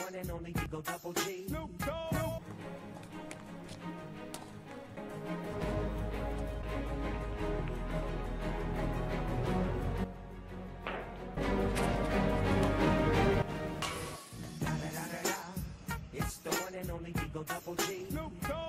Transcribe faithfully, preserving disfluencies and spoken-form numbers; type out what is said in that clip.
one and only Digo Double G. Snoop Dogg. It's the one and only Digo Double G. Snoop Dogg.